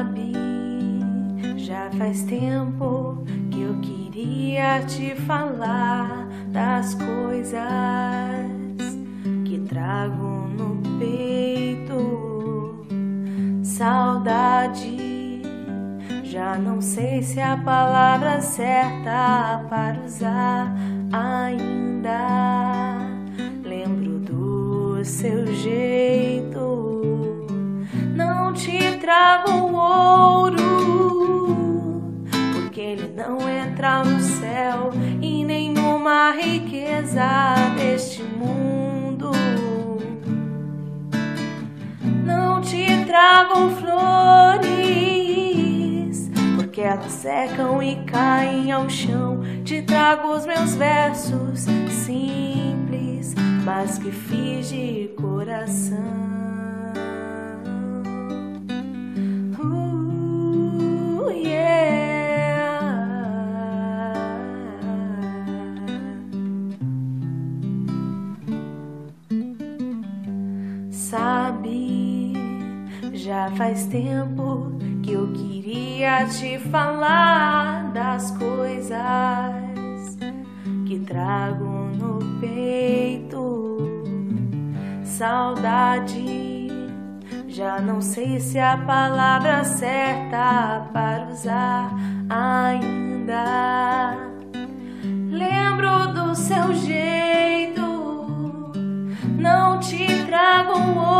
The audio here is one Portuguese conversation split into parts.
Sabe, já faz tempo que eu queria te falar das coisas que trago no peito. Saudade, já não sei se é a palavra certa para usar ainda. Lembro do seu jeito. Não te trago ouro, porque ele não entra no céu, e nenhuma riqueza deste mundo. Não te trago flores, porque elas secam e caem ao chão. Te trago os meus versos simples, mas que fiz de coração. Sabe, já faz tempo que eu queria te falar das coisas que trago no peito. Saudade, já não sei se é a palavra certa para usar ainda. Lembro do seu jeito. Não te trago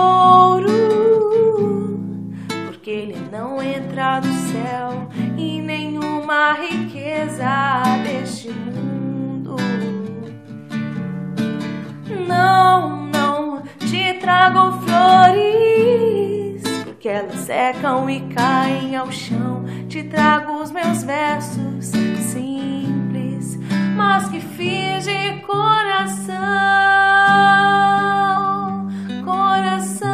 ouro, porque ele não entra do céu, e nenhuma riqueza deste mundo. Não te trago flores, porque elas secam e caem ao chão. Te trago os meus versos simples, mas que fiz de coração.